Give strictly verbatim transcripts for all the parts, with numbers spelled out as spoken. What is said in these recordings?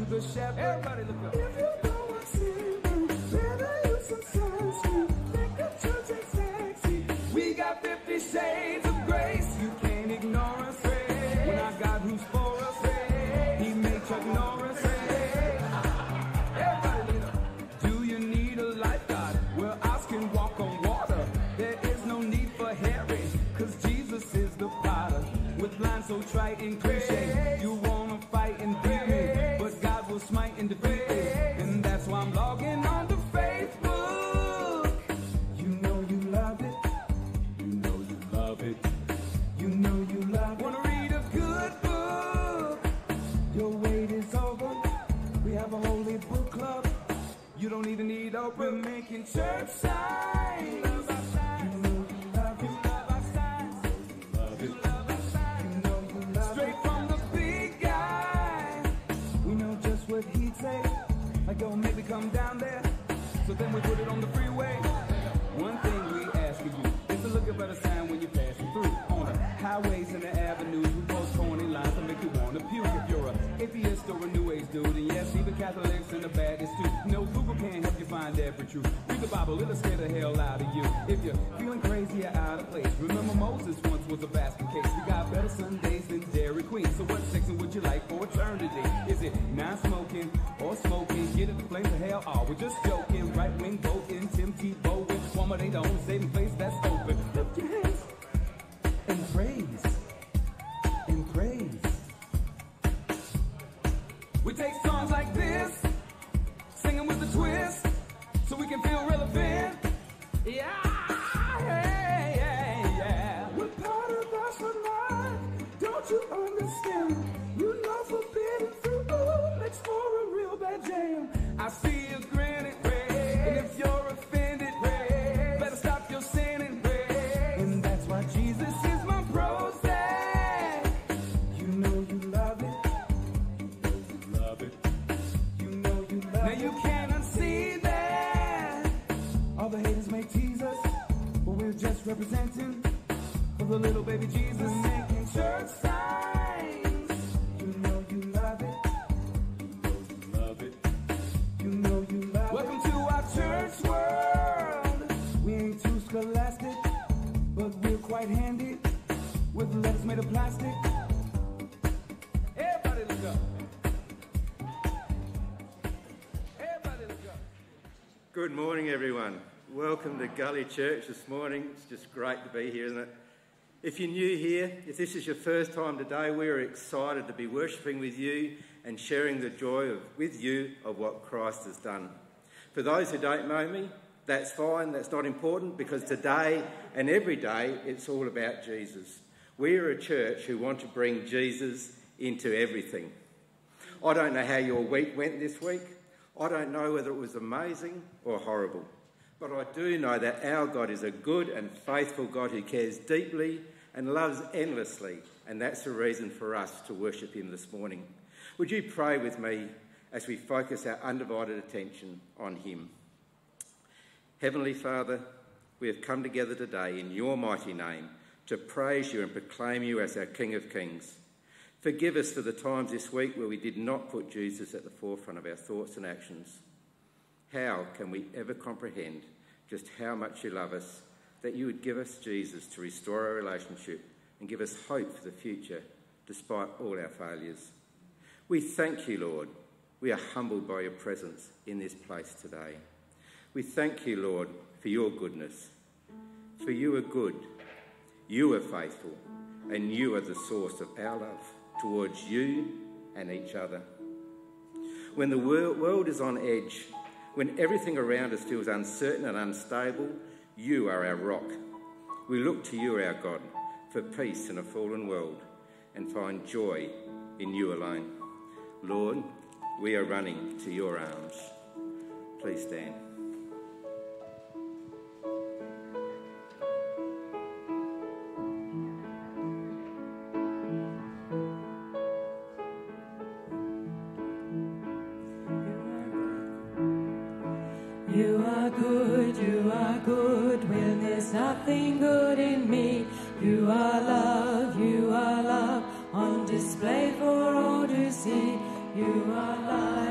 to the shepherd. Everybody look up. If you know what's in, better use some sunscreen. Think the church ain't sexy. We got fifty shades of grace. You can't ignore us. When our God who's for us, he makes Chuck Norris. Everybody look up. Do you need a lifeguard? Well, ours can walk on water. There is no need for Harry, cause Jesus is the potter. With lines so trite and cliche, you wanna fight and beat me, but God will smite and defeat me. And that's why I'm logging on to Facebook. You know you love it. You know you love it. You know you love it. Wanna read a good book? Your wait is over. We have a holy book club. You don't even need Oprah making church signs. You know you love it. Love our signs. Love it. Love our signs. You know you love Straight it. from the big guy. We know just what he'd say. Like, yo, maybe come down there. So then we put it on the freeway. One thing we ask of you is to look at a sign when you're passing through. On the highways and the avenues, we post corny lines to make you want to puke. If you're a atheist or a new age dude, and yes, even Catholics and the Baptists too. No, Google can't help you find every truth. Read the Bible, it'll scare the hell out of you. If you're feeling crazy or out of place, remember Moses once was a basket case. We got better Sundays than Dairy Queen. So what section would you like for eternity? Is it non-smoking or smoking? Get it the flames of hell? Oh, we're just joking. Right wing voting, Tim Tebow with one more they don't. Saving place that's open. Lift your hands and praise. And praise. We take songs like this, singing with a twist, so we can feel relevant. Yeah, yeah, yeah, yeah. We're part of us for life. Don't you understand? You know forbidden fruit ooh, makes for a real bad jam. I see you grinning, and if you're offended, better stop your sinning. And that's why Jesus is my Prozac. You know you love it. You love it. You know you love Now it. you can't unsee that. All the haters may tease us, but we're just representing For the little baby Jesus making church signs. You know you love it. You love it. You know you love Welcome to our church world. it. We ain't too scholastic, but we're quite handy with letters made of plastic. Everybody look up. Everybody look up. Good morning, everyone. Welcome to Gully Church this morning. It's just great to be here, isn't it? If you're new here, if this is your first time today, we're excited to be worshipping with you and sharing the joy of, with you of what Christ has done. For those who don't know me, that's fine, that's not important, because today and every day it's all about Jesus. We are a church who want to bring Jesus into everything. I don't know how your week went this week. I don't know whether it was amazing or horrible. But I do know that our God is a good and faithful God who cares deeply and loves endlessly, and that's the reason for us to worship him this morning. Would you pray with me as we focus our undivided attention on him? Heavenly Father, we have come together today in your mighty name to praise you and proclaim you as our King of Kings. Forgive us for the times this week where we did not put Jesus at the forefront of our thoughts and actions. How can we ever comprehend just how much you love us, that you would give us Jesus to restore our relationship and give us hope for the future despite all our failures. We thank you, Lord. We are humbled by your presence in this place today. We thank you, Lord, for your goodness. For you are good, you are faithful, and you are the source of our love towards you and each other. When the world is on edge, when everything around us feels uncertain and unstable, you are our rock. We look to you, our God, for peace in a fallen world and find joy in you alone. Lord, we are running to your arms. Please stand. You are good, you are good when there's nothing good in me. You are love, you are love on display for all to see. You are light.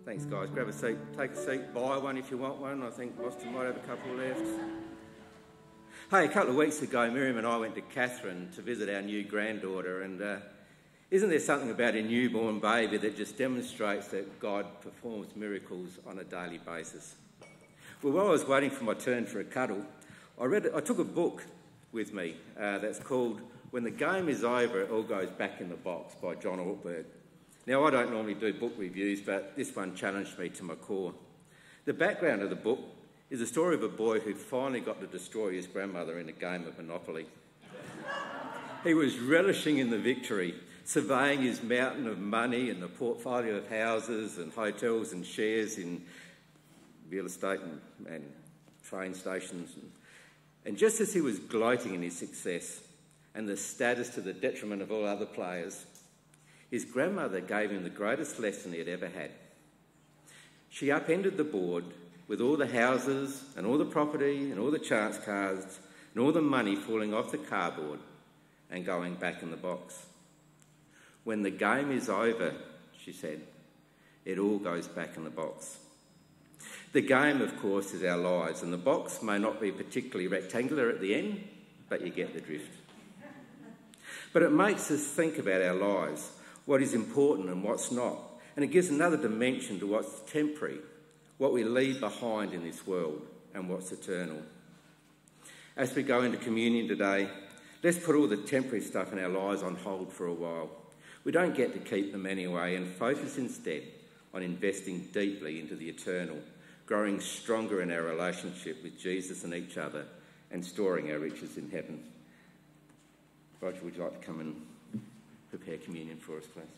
Thanks, guys. Grab a seat, take a seat, buy one if you want one. I think Boston might have a couple left. Hey, a couple of weeks ago, Miriam and I went to Catherine to visit our new granddaughter, and uh, isn't there something about a newborn baby that just demonstrates that God performs miracles on a daily basis? Well, while I was waiting for my turn for a cuddle, I read. I took a book with me uh, that's called "When the Game Is Over, It All Goes Back in the Box" by John Ortberg. Now, I don't normally do book reviews, but this one challenged me to my core. The background of the book is the story of a boy who finally got to destroy his grandmother in a game of Monopoly. He was relishing in the victory, surveying his mountain of money and the portfolio of houses and hotels and shares in real estate and, and train stations. And, and just as he was gloating in his success and the status to the detriment of all other players, his grandmother gave him the greatest lesson he had ever had. She upended the board with all the houses and all the property and all the chance cards and all the money falling off the cardboard and going back in the box. When the game is over, she said, it all goes back in the box. The game, of course, is our lives, and the box may not be particularly rectangular at the end, but you get the drift. But it makes us think about our lives, what is important and what's not, and it gives another dimension to what's temporary, what we leave behind in this world, and what's eternal. As we go into communion today, let's put all the temporary stuff in our lives on hold for a while. We don't get to keep them anyway, and focus instead on investing deeply into the eternal, growing stronger in our relationship with Jesus and each other, and storing our riches in heaven. Roger, would you like to come and prepare communion for us, please?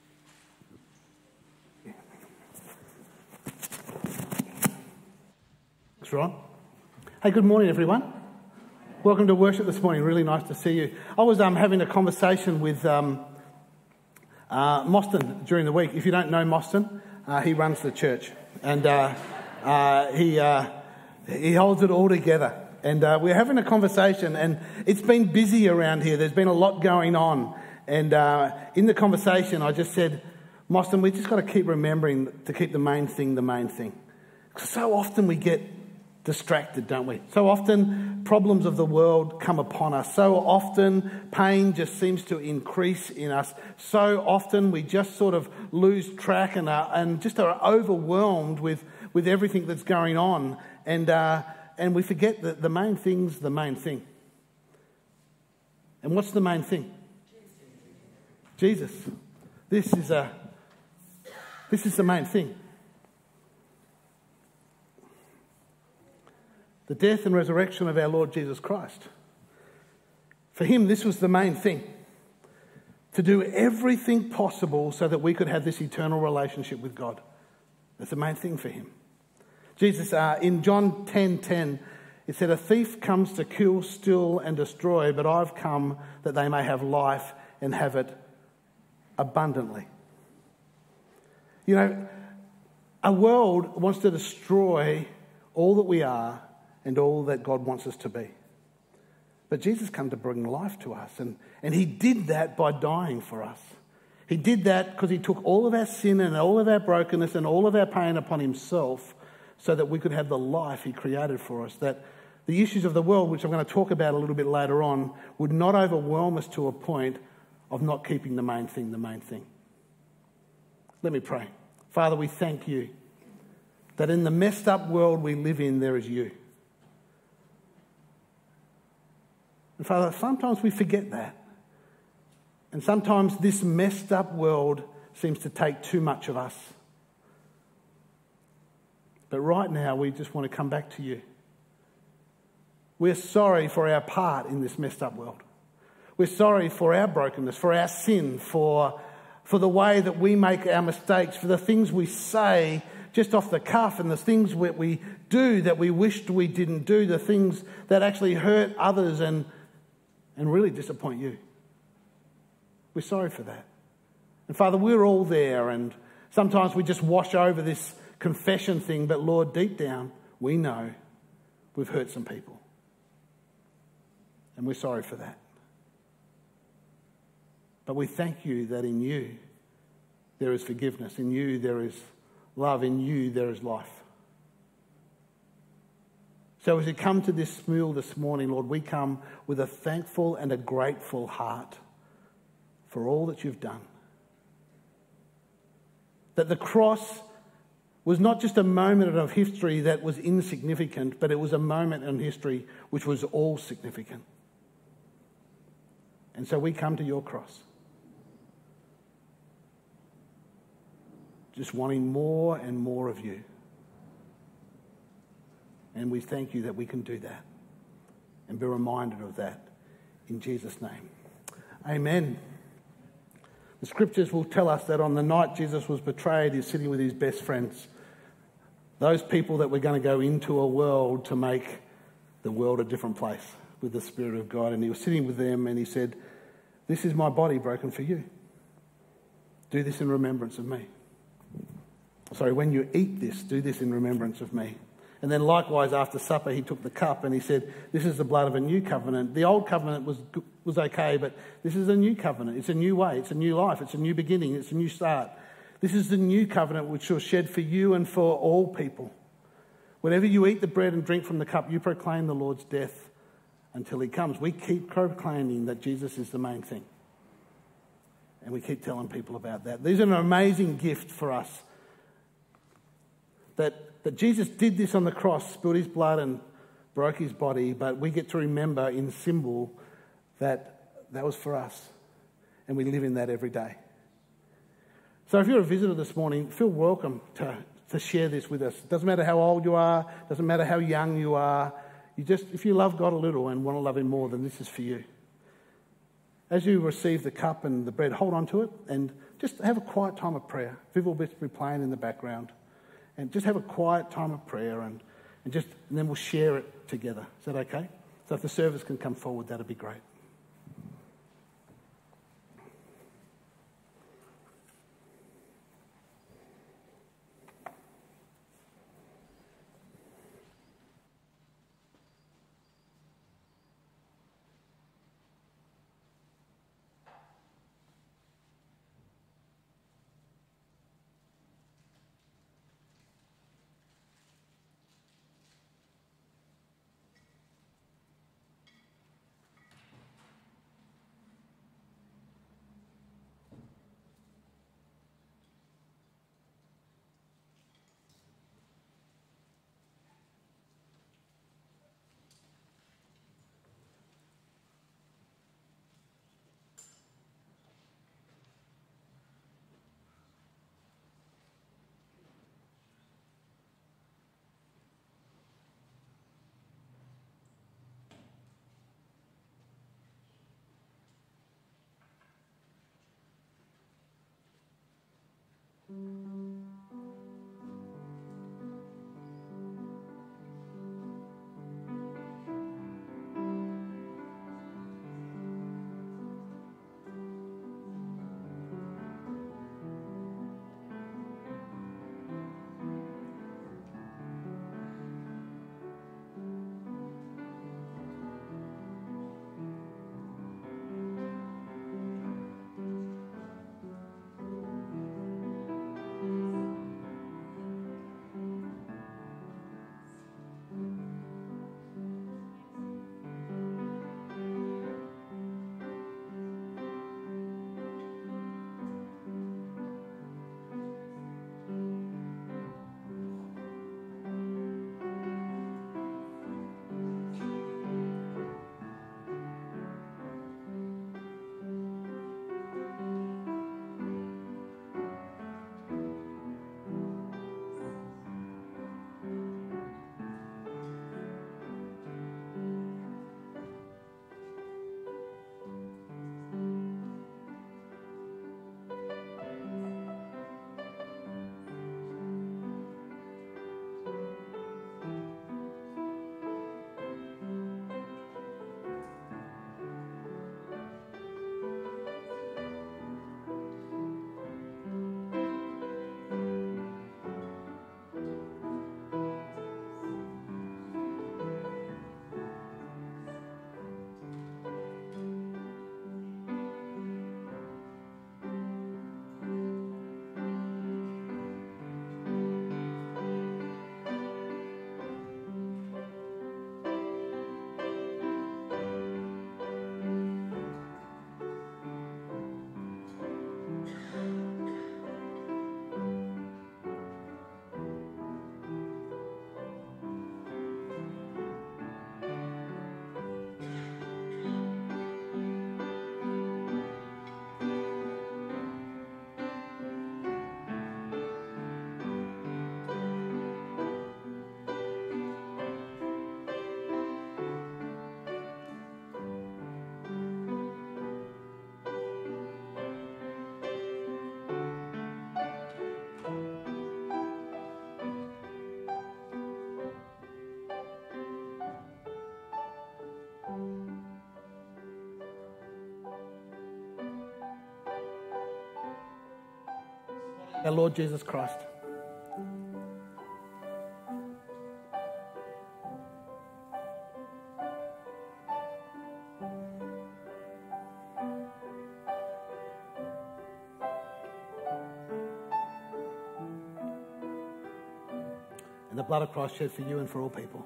Thanks, Ron. Hey, good morning, everyone. Welcome to worship this morning. Really nice to see you. I was um, having a conversation with um, uh, Moston during the week. If you don't know Moston, uh, he runs the church, and uh, uh, he uh, he holds it all together. And uh, we're having a conversation, and it's been busy around here. There's been a lot going on. And uh, in the conversation, I just said, Moston, we just got to keep remembering to keep the main thing the main thing. Because so often we get distracted, don't we? So often problems of the world come upon us. So often pain just seems to increase in us. So often we just sort of lose track and, are, and just are overwhelmed with, with everything that's going on. And, uh, and we forget that the main thing's the main thing. And what's the main thing? Jesus. This is a this is the main thing. The death and resurrection of our Lord Jesus Christ. For him, this was the main thing. To do everything possible so that we could have this eternal relationship with God. That's the main thing for him. Jesus, uh, in John ten ten, it said, a thief comes to kill, steal and destroy, but I've come that they may have life and have it abundantly. You know, a world wants to destroy all that we are and all that God wants us to be. But Jesus came to bring life to us, and, and he did that by dying for us. He did that because he took all of our sin and all of our brokenness and all of our pain upon himself so that we could have the life he created for us, that the issues of the world, which I'm going to talk about a little bit later on, would not overwhelm us to a point of not keeping the main thing the main thing. Let me pray. Father, we thank you that in the messed up world we live in, there is you. And Father, sometimes we forget that. And sometimes this messed up world seems to take too much of us. But right now, we just want to come back to you. We're sorry for our part in this messed up world. We're sorry for our brokenness, for our sin, for, for the way that we make our mistakes, for the things we say just off the cuff and the things that we do that we wished we didn't do, the things that actually hurt others and, and really disappoint you. We're sorry for that. And Father, we're all there, and sometimes we just wash over this confession thing, but Lord, deep down, we know we've hurt some people. And we're sorry for that. But we thank you that in you there is forgiveness. In you there is love, in you there is life. So as we come to this meal this morning, Lord, we come with a thankful and a grateful heart for all that you've done. That the cross was not just a moment of history that was insignificant, but it was a moment in history which was all significant. And so we come to your cross, just wanting more and more of you. And we thank you that we can do that and be reminded of that in Jesus' name. Amen. The scriptures will tell us that on the night Jesus was betrayed, he's sitting with his best friends. Those people that were going to go into a world to make the world a different place with the Spirit of God. And he was sitting with them and he said, "This is my body broken for you. Do this in remembrance of me." Sorry, when you eat this, do this in remembrance of me. And then likewise after supper he took the cup and he said, "This is the blood of a new covenant." The old covenant was was okay, but this is a new covenant. It's a new way. It's a new life. It's a new beginning. It's a new start. This is the new covenant which was shed for you and for all people. Whenever you eat the bread and drink from the cup, you proclaim the Lord's death until he comes. We keep proclaiming that Jesus is the main thing. And we keep telling people about that. These are an amazing gift for us. That That Jesus did this on the cross, spilled his blood and broke his body, but we get to remember in symbol that that was for us. And we live in that every day. So if you're a visitor this morning, feel welcome to, to share this with us. It doesn't matter how old you are, doesn't matter how young you are. You just, if you love God a little and want to love him more, then this is for you. As you receive the cup and the bread, hold on to it and just have a quiet time of prayer. Viv will be playing in the background. And just have a quiet time of prayer and, and just and then we'll share it together. Is that okay? So if the service can come forward, that'd be great. our Lord Jesus Christ. And the blood of Christ shed for you and for all people.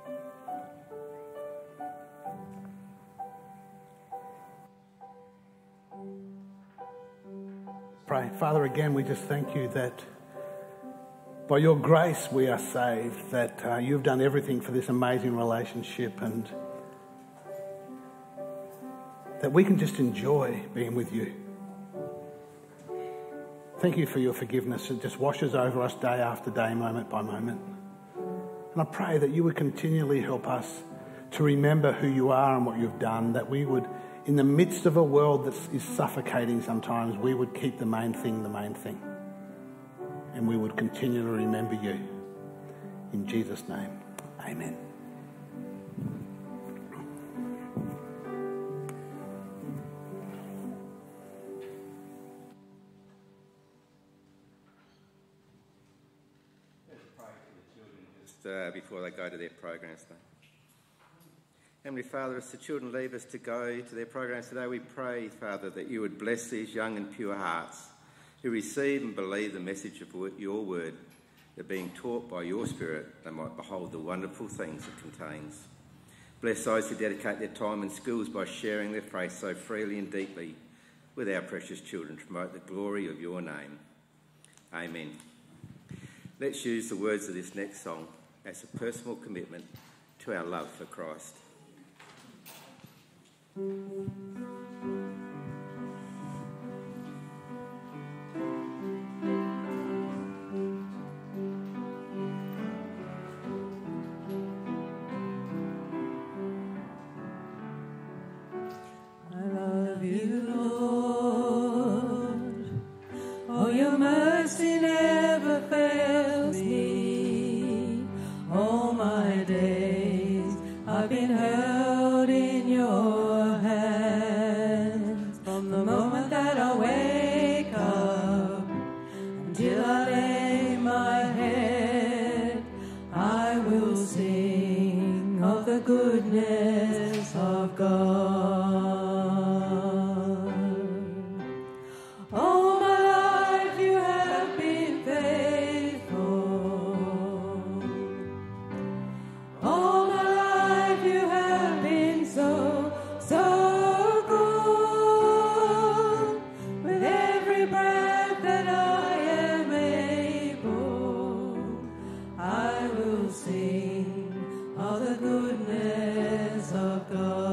Pray. Father, again, we just thank you that by your grace we are saved, that uh, you've done everything for this amazing relationship, and that we can just enjoy being with you. Thank you for your forgiveness. It just washes over us day after day, moment by moment. And I pray that you would continually help us to remember who you are and what you've done, that we would, in the midst of a world that is suffocating sometimes, we would keep the main thing the main thing. And we would continue to remember you. In Jesus' name, amen. Uh, before they go to their programs today. Heavenly Father, as the children leave us to go to their programs today, we pray, Father, that you would bless these young and pure hearts who receive and believe the message of your word, that being taught by your Spirit, they might behold the wonderful things it contains. Bless those who dedicate their time and skills by sharing their faith so freely and deeply with our precious children to promote the glory of your name. Amen. Let's use the words of this next song as a personal commitment to our love for Christ. I love you, Lord. Oh, your mercy never fails me. All my days I've been held in your hands. From the moment that I wake up until I lay my head, I will sing of the goodness of God. All my life you have been faithful. All my life you have been so, so good. With every breath that I am able, I will sing of the goodness of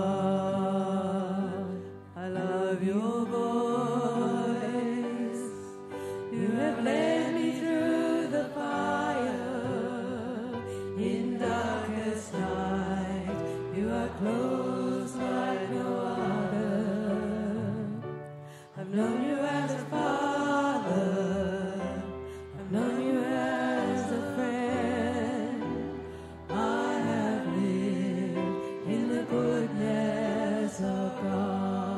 God. I love your voice. You have led me through the fire. In darkest night, you are close like no other. I've known you as a father. I've known you as a friend. I have lived in the goodness of God.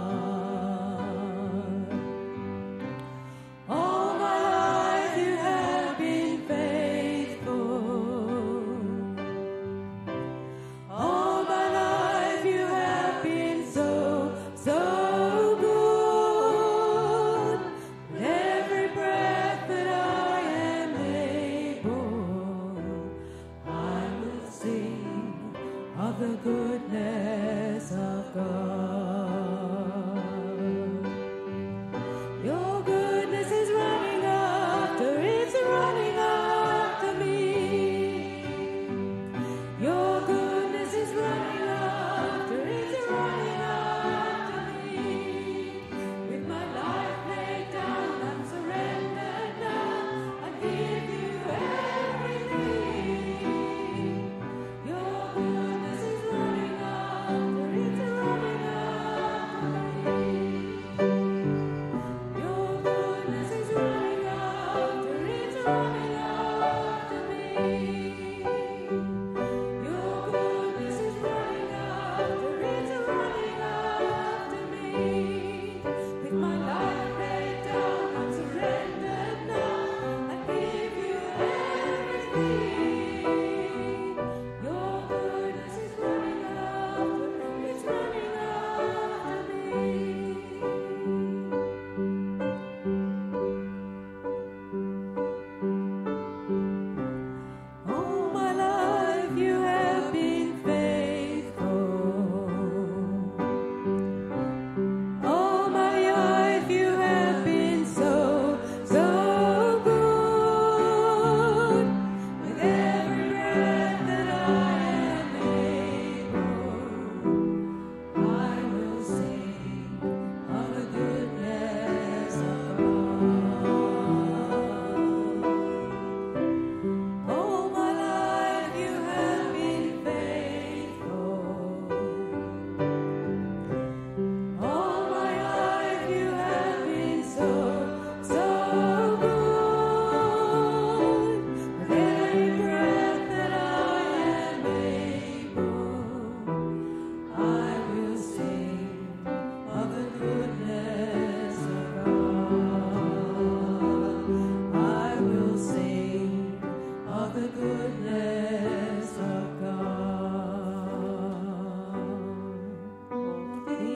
All my life you have been faithful. All my life you have been so, so good.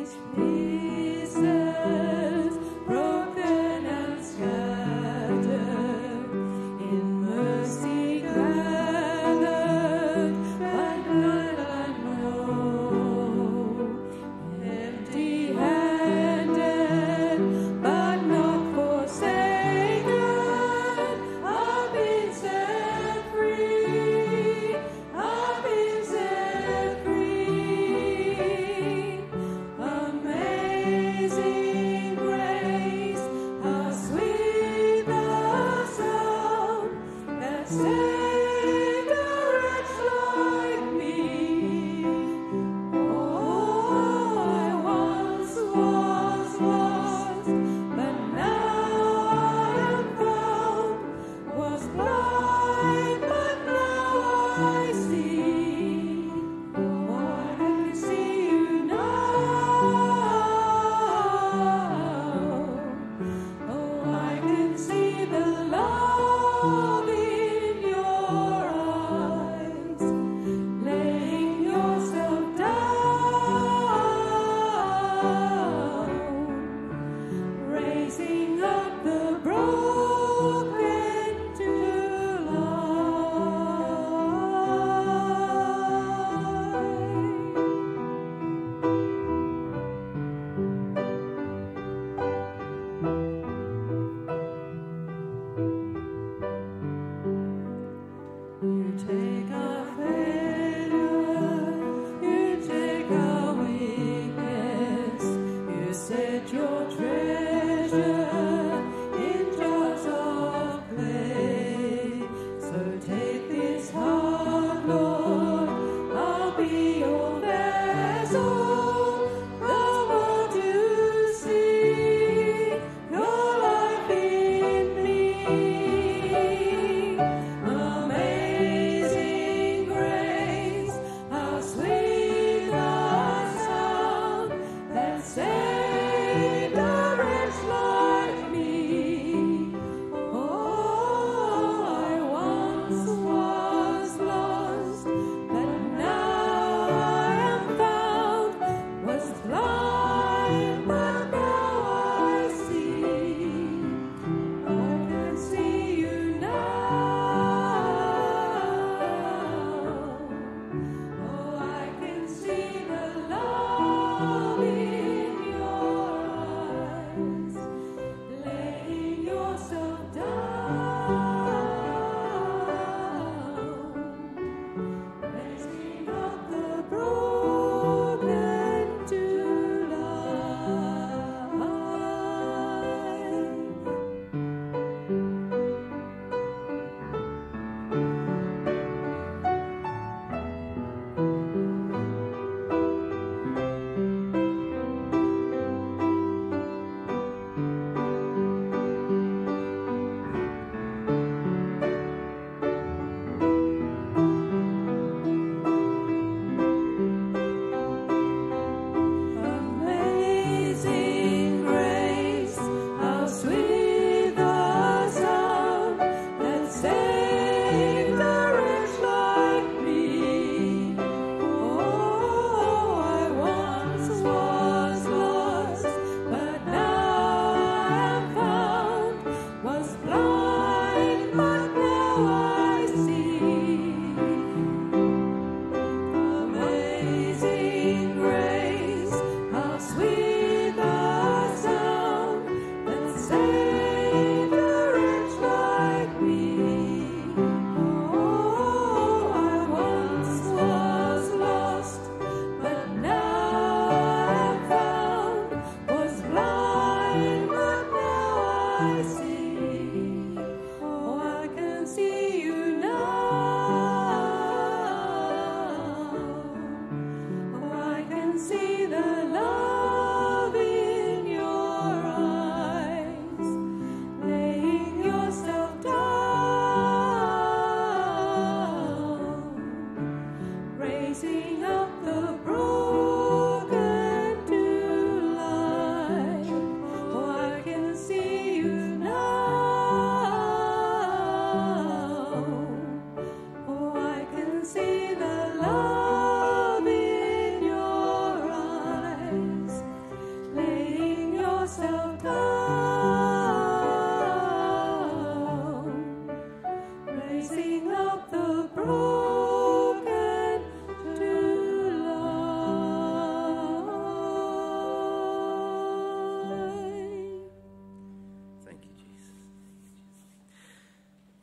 Broken to life.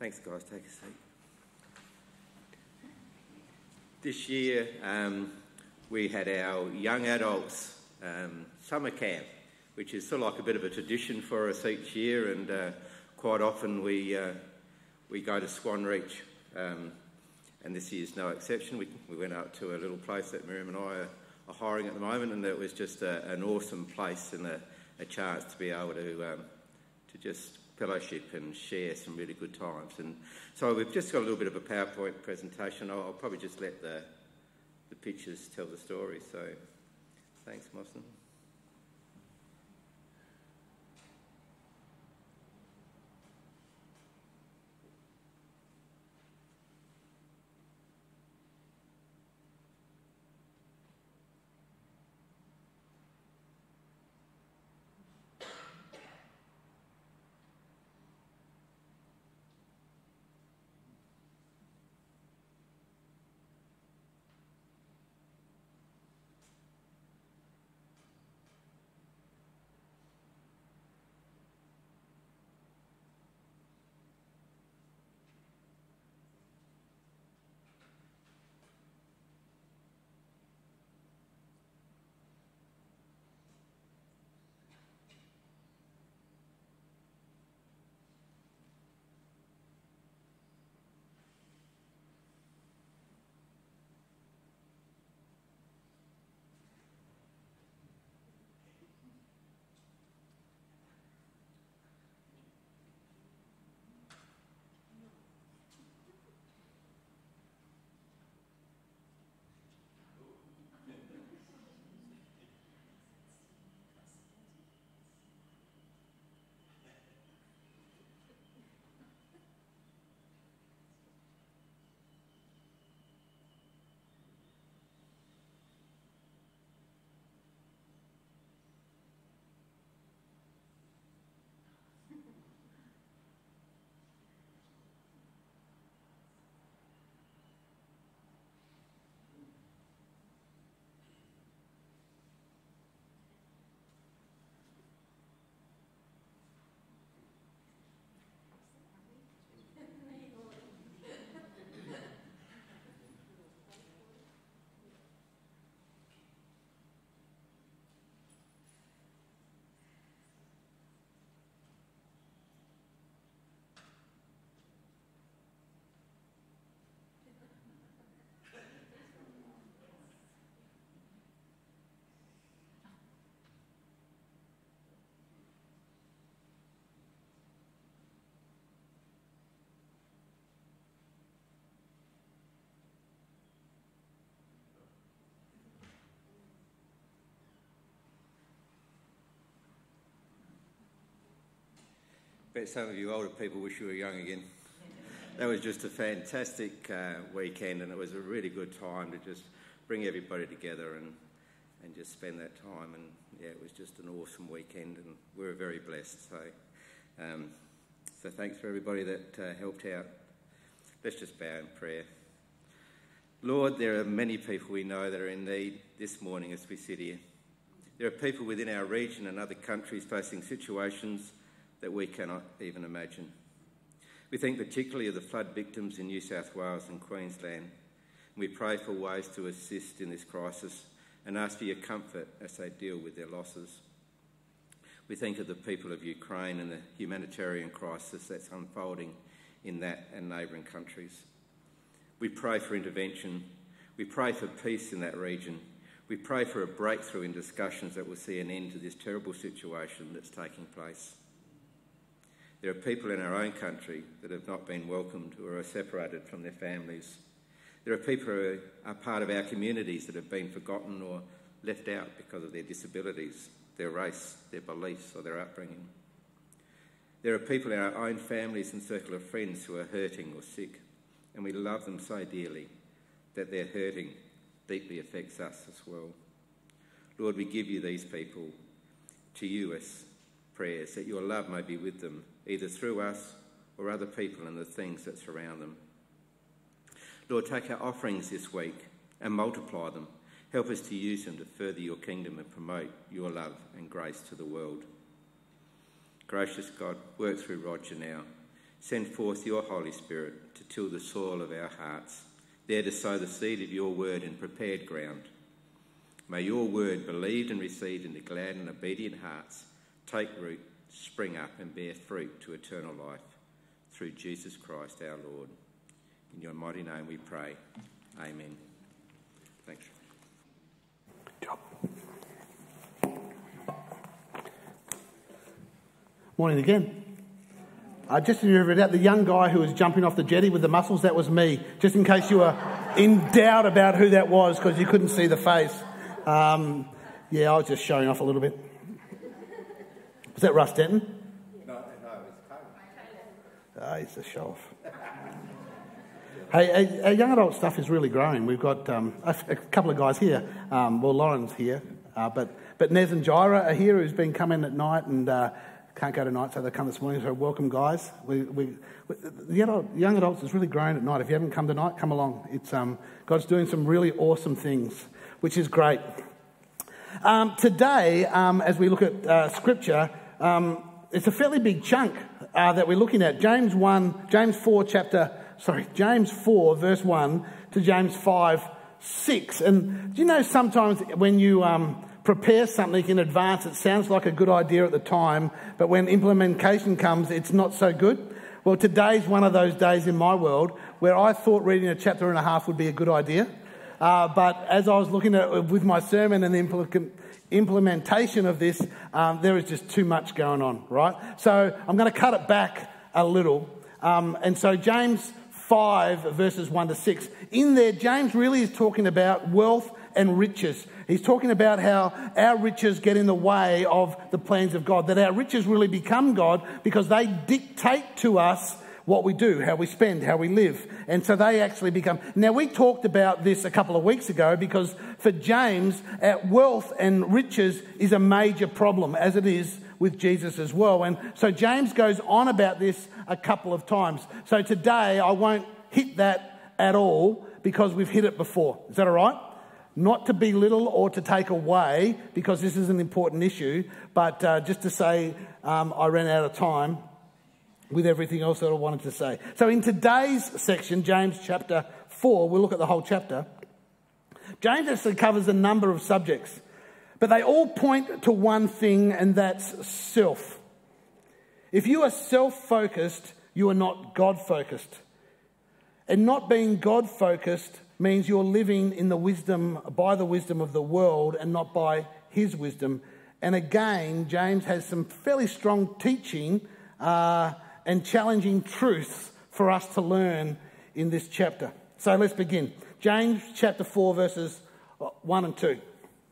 Thanks, guys. Take a seat. This year, um, we had our young adults um, summer camp, which is sort of like a bit of a tradition for us each year, and uh, quite often we uh, we go to Swan Reach, um, and this year's no exception. We, we went up to a little place that Miriam and I are, are hiring at the moment, and it was just a, an awesome place and a, a chance to be able to um, to just fellowship and share some really good times. And so we've just got a little bit of a PowerPoint presentation. I'll, I'll probably just let the the pictures tell the story. So thanks, Mosman. Bet some of you older people wish you were young again. That was just a fantastic uh, weekend, and it was a really good time to just bring everybody together and and just spend that time. And yeah, it was just an awesome weekend, and we were very blessed. So, um, so thanks for everybody that uh, helped out. Let's just bow in prayer. Lord, there are many people we know that are in need this morning as we sit here. There are people within our region and other countries facing situations that we cannot even imagine. We think particularly of the flood victims in New South Wales and Queensland. We pray for ways to assist in this crisis and ask for your comfort as they deal with their losses. We think of the people of Ukraine and the humanitarian crisis that's unfolding in that and neighbouring countries. We pray for intervention. We pray for peace in that region. We pray for a breakthrough in discussions that will see an end to this terrible situation that's taking place. There are people in our own country that have not been welcomed or are separated from their families. There are people who are part of our communities that have been forgotten or left out because of their disabilities, their race, their beliefs or their upbringing. There are people in our own families and circle of friends who are hurting or sick, and we love them so dearly that their hurting deeply affects us as well. Lord, we give you these people to you as prayers, that your love may be with them, either through us or other people and the things that surround them. Lord, take our offerings this week and multiply them. Help us to use them to further your kingdom and promote your love and grace to the world. Gracious God, work through Roger now. Send forth your Holy Spirit to till the soil of our hearts, there to sow the seed of your word in prepared ground. May your word, believed and received into glad and obedient hearts, take root, spring up and bear fruit to eternal life. Through Jesus Christ our Lord. In your mighty name we pray. Amen. Thanks. Morning again. Uh, just to remember that, the young guy who was jumping off the jetty with the muscles, that was me. Just in case you were in doubt about who that was because you couldn't see the face. Um, yeah, I was just showing off a little bit. Was that Russ Denton? No, no, it was Caleb. Ah, he's a show off. Hey, our, our young adult stuff is really growing. We've got um, a, a couple of guys here. Um, well, Lauren's here, uh, but but Nez and Jira are here, who's been coming at night and uh, can't go tonight, so they come this morning. So welcome, guys. We, we, we the adult, young adults is really growing at night. If you haven't come tonight, come along. It's um, God's doing some really awesome things, which is great. Um, today, um, as we look at uh, Scripture, um, it's a fairly big chunk uh, that we're looking at. James one, James four, chapter. Sorry, James four, verse one to James five, six. And do you know sometimes when you um, prepare something in advance, it sounds like a good idea at the time, but when implementation comes, it's not so good? Well, today's one of those days in my world where I thought reading a chapter and a half would be a good idea. Uh, but as I was looking at it with my sermon and the impl- implementation of this, um, there is just too much going on, right? So I'm going to cut it back a little. Um, and so James five, verses one to six. In there, James really is talking about wealth and riches. He's talking about how our riches get in the way of the plans of God, that our riches really become God because they dictate to us what we do, how we spend, how we live. And so they actually become... Now, we talked about this a couple of weeks ago because for James, uh, wealth and riches is a major problem, as it is with Jesus as well. And so James goes on about this a couple of times. So today I won't hit that at all because we've hit it before. Is that all right? Not to belittle or to take away because this is an important issue, but uh, just to say um, I ran out of time with everything else that I wanted to say. So in today's section, James chapter four, we'll look at the whole chapter. James actually covers a number of subjects, but they all point to one thing, and that's self. If you are self-focused, you are not God-focused. And not being God-focused means you're living in the wisdom, by the wisdom of the world and not by his wisdom. And again, James has some fairly strong teaching uh, and challenging truths for us to learn in this chapter. So let's begin. James chapter four, verses one and two.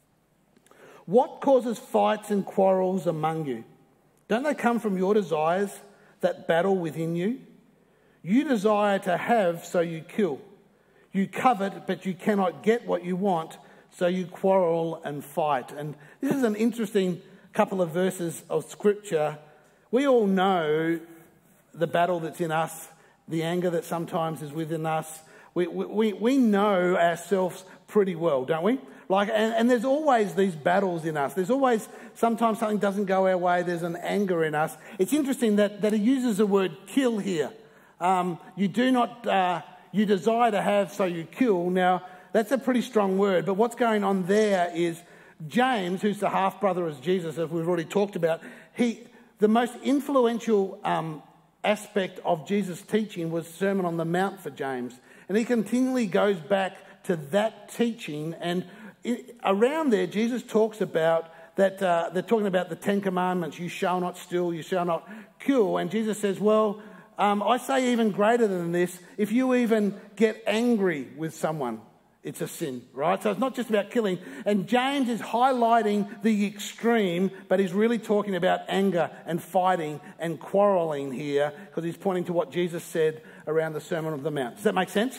What causes fights and quarrels among you? Don't they come from your desires that battle within you? You desire to have, so you kill. You covet, but you cannot get what you want, so you quarrel and fight. And this is an interesting couple of verses of Scripture. We all know the battle that's in us, the anger that sometimes is within us. We, we, we know ourselves pretty well, don't we? Like, and, and there's always these battles in us. There's always, sometimes something doesn't go our way, there's an anger in us. It's interesting that, that he uses the word kill here. Um, you do not, uh, you desire to have, so you kill. Now, that's a pretty strong word, but what's going on there is James, who's the half-brother of Jesus, as we've already talked about, he, the most influential um, aspect of Jesus' teaching was Sermon on the Mount for James. And he continually goes back to that teaching, and it, around there, Jesus talks about that, uh, they're talking about the Ten Commandments, you shall not steal, you shall not kill, and Jesus says, well, um, I say even greater than this, if you even get angry with someone, it's a sin, right? So it's not just about killing. And James is highlighting the extreme, but he's really talking about anger and fighting and quarrelling here because he's pointing to what Jesus said around the Sermon on the Mount. Does that make sense?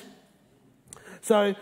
So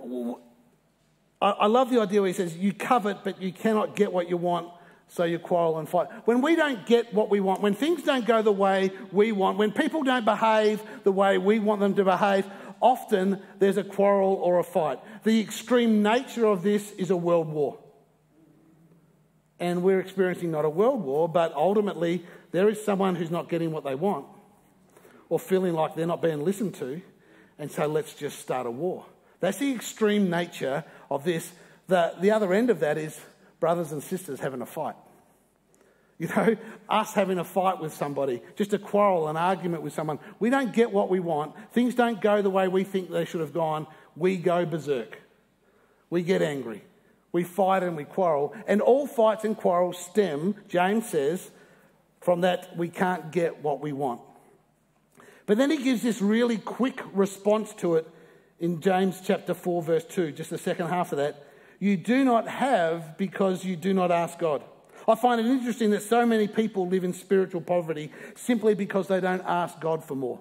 I love the idea where he says, you covet, but you cannot get what you want, so you quarrel and fight. When we don't get what we want, when things don't go the way we want, when people don't behave the way we want them to behave, often there's a quarrel or a fight. The extreme nature of this is a world war. And we're experiencing not a world war, but ultimately there is someone who's not getting what they want. or feeling like they're not being listened to, and so let's just start a war. That's the extreme nature of this. The, the other end of that is brothers and sisters having a fight. You know, us having a fight with somebody, just a quarrel, an argument with someone. We don't get what we want. Things don't go the way we think they should have gone. We go berserk. We get angry. We fight and we quarrel. And all fights and quarrels stem, James says, from that we can't get what we want. But then he gives this really quick response to it in James chapter four, verse two, just the second half of that. You do not have because you do not ask God. I find it interesting that so many people live in spiritual poverty simply because they don't ask God for more.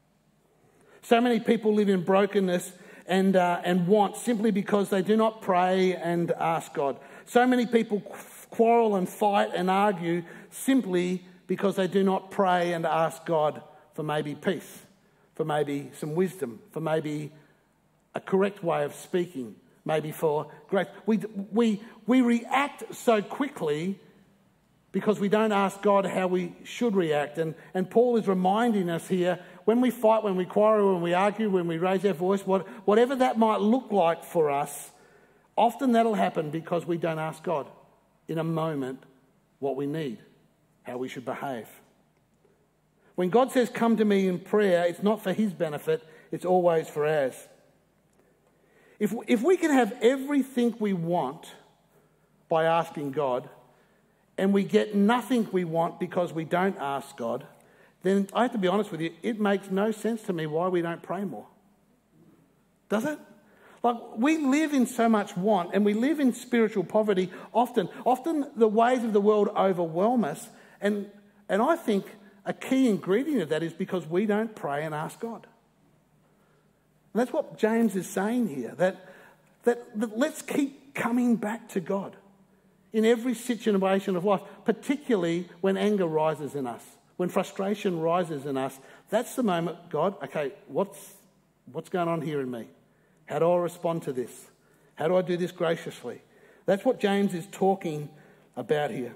So many people live in brokenness and uh, and want simply because they do not pray and ask God. So many people quarrel and fight and argue simply because they do not pray and ask God for maybe peace, for maybe some wisdom, for maybe a correct way of speaking, maybe for grace. We, we, we react so quickly because we don't ask God how we should react. And, and Paul is reminding us here, when we fight, when we quarrel, when we argue, when we raise our voice, what, whatever that might look like for us, often that'll happen because we don't ask God in a moment what we need, how we should behave. When God says, come to me in prayer, it's not for his benefit, it's always for ours. If, if we can have everything we want by asking God, and we get nothing we want because we don't ask God, then I have to be honest with you, it makes no sense to me why we don't pray more. Does it? Like, we live in so much want and we live in spiritual poverty often. Often the ways of the world overwhelm us, and, and I think a key ingredient of that is because we don't pray and ask God. And that's what James is saying here, that, that, that let's keep coming back to God in every situation of life, particularly when anger rises in us, when frustration rises in us. That's the moment, God, okay, what's, what's going on here in me? How do I respond to this? How do I do this graciously? That's what James is talking about here.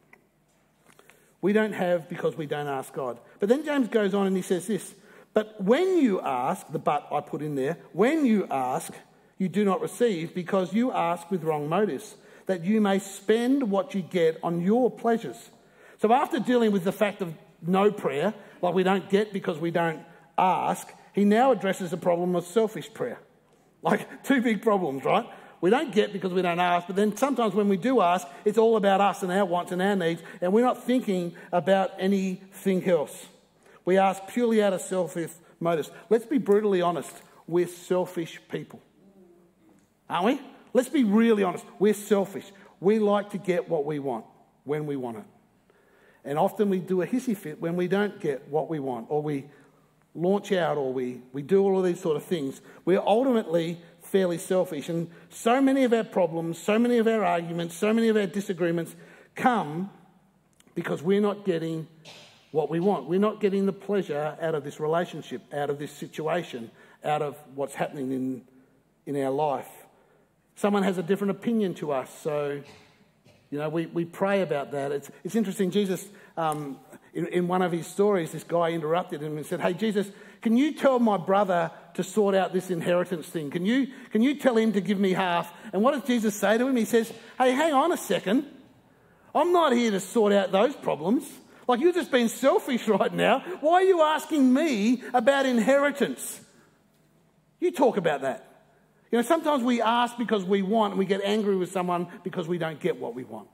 We don't have because we don't ask God. But then James goes on and he says this, but when you ask, the but I put in there, when you ask, you do not receive because you ask with wrong motives, that you may spend what you get on your pleasures. So after dealing with the fact of no prayer, like we don't get because we don't ask, he now addresses the problem of selfish prayer. Like two big problems, right? We don't get because we don't ask, but then sometimes when we do ask, it's all about us and our wants and our needs, and we're not thinking about anything else. We ask purely out of selfish motives. Let's be brutally honest, we're selfish people. Aren't we? Let's be really honest. We're selfish. We like to get what we want when we want it. And often we do a hissy fit when we don't get what we want, or we launch out, or we, we do all of these sort of things. We're ultimately fairly selfish. And so many of our problems, so many of our arguments, so many of our disagreements come because we're not getting what we want. We're not getting the pleasure out of this relationship, out of this situation, out of what's happening in, in our life. Someone has a different opinion to us, so, you know, we, we pray about that. It's, it's interesting, Jesus, um, in, in one of his stories, this guy interrupted him and said, hey, Jesus, can you tell my brother to sort out this inheritance thing? Can you, can you tell him to give me half? And what does Jesus say to him? He says, hey, hang on a second. I'm not here to sort out those problems. Like, you're just being selfish right now. Why are you asking me about inheritance? You talk about that. You know, sometimes we ask because we want and we get angry with someone because we don't get what we want.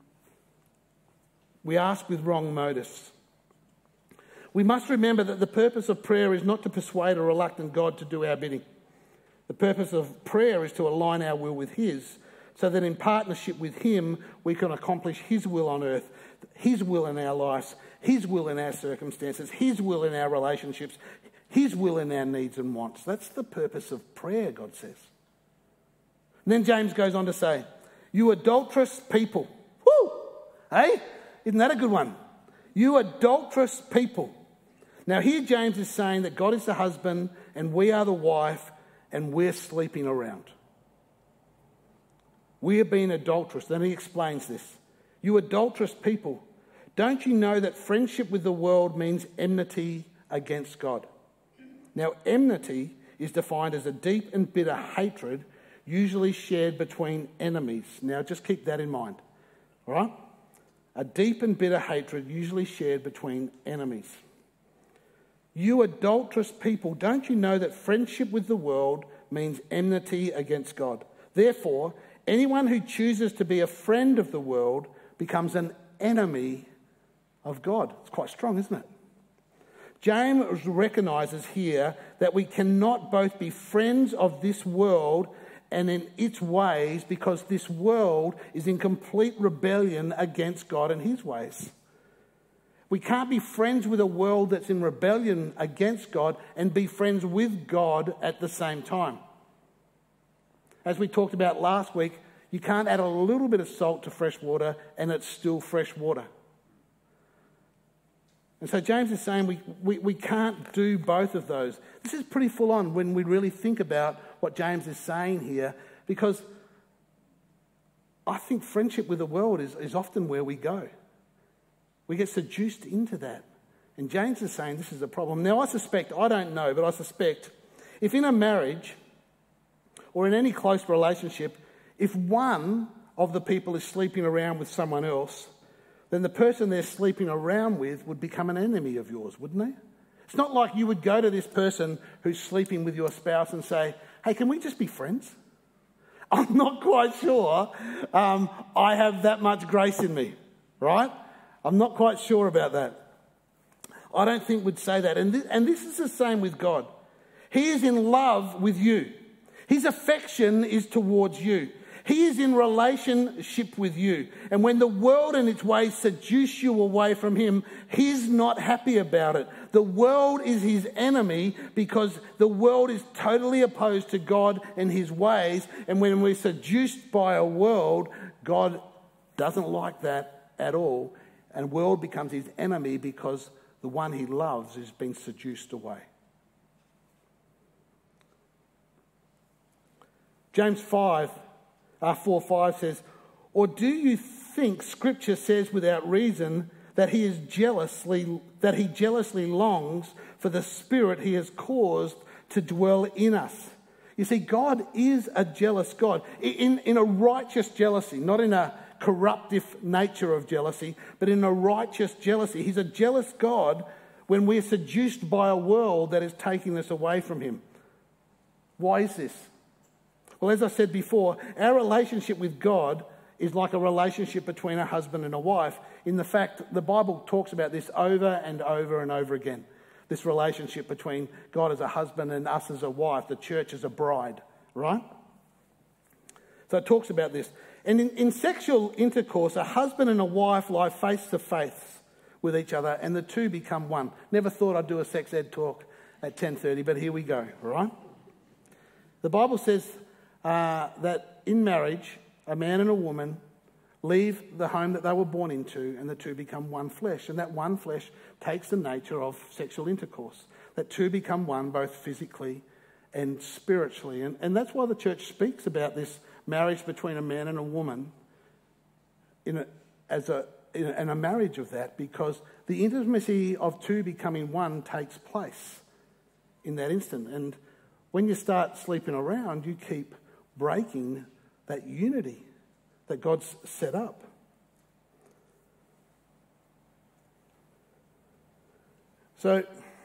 We ask with wrong motives. We must remember that the purpose of prayer is not to persuade a reluctant God to do our bidding. The purpose of prayer is to align our will with his, so that in partnership with him we can accomplish his will on earth, his will in our lives, his will in our circumstances, his will in our relationships, his will in our needs and wants. That's the purpose of prayer, God says. And then James goes on to say, you adulterous people. Woo! Hey? Isn't that a good one? You adulterous people. Now here James is saying that God is the husband and we are the wife and we're sleeping around. We are being adulterous. Then he explains this. You adulterous people. Don't you know that friendship with the world means enmity against God. Now, enmity is defined as a deep and bitter hatred usually shared between enemies. Now, just keep that in mind, all right? A deep and bitter hatred usually shared between enemies. You adulterous people, don't you know that friendship with the world means enmity against God? Therefore, anyone who chooses to be a friend of the world becomes an enemy of God. It's quite strong, isn't it? James recognises here that we cannot both be friends of this world and in its ways, because this world is in complete rebellion against God and his ways. We can't be friends with a world that's in rebellion against God and be friends with God at the same time. As we talked about last week, you can't add a little bit of salt to fresh water and it's still fresh water. And so James is saying we, we, we can't do both of those. This is pretty full on when we really think about what James is saying here, because I think friendship with the world is, is often where we go. We get seduced into that. And James is saying this is a problem. Now I suspect, I don't know, but I suspect if in a marriage or in any close relationship, if one of the people is sleeping around with someone else, then the person they're sleeping around with would become an enemy of yours, wouldn't they? It's not like you would go to this person who's sleeping with your spouse and say, hey, can we just be friends? I'm not quite sure um, I have that much grace in me, right? I'm not quite sure about that. I don't think we'd say that. And this, and this is the same with God. He is in love with you. His affection is towards you. He is in relationship with you. And when the world and its ways seduce you away from him, he's not happy about it. The world is his enemy because the world is totally opposed to God and his ways. And when we're seduced by a world, God doesn't like that at all. And the world becomes his enemy because the one he loves is being seduced away. James five, uh, four five says, or do you think Scripture says without reason that he is jealously that he jealously longs for the Spirit he has caused to dwell in us? You see, God is a jealous God, in, in a righteous jealousy, not in a corruptive nature of jealousy, but in a righteous jealousy. He's a jealous God when we're seduced by a world that is taking us away from him. Why is this? Well, as I said before, our relationship with God is like a relationship between a husband and a wife. In the fact, the Bible talks about this over and over and over again. This relationship between God as a husband and us as a wife, the church as a bride, right? So it talks about this. And in, in sexual intercourse, a husband and a wife lie face to face with each other and the two become one. Never thought I'd do a sex ed talk at ten thirty, but here we go, right? The Bible says uh, that in marriage, a man and a woman leave the home that they were born into and the two become one flesh. And that one flesh takes the nature of sexual intercourse. That two become one both physically and spiritually. And, and that's why the church speaks about this marriage between a man and a woman in a, as a, in a, in a marriage of that, because the intimacy of two becoming one takes place in that instant. And when you start sleeping around, you keep breaking that unity that God's set up. So,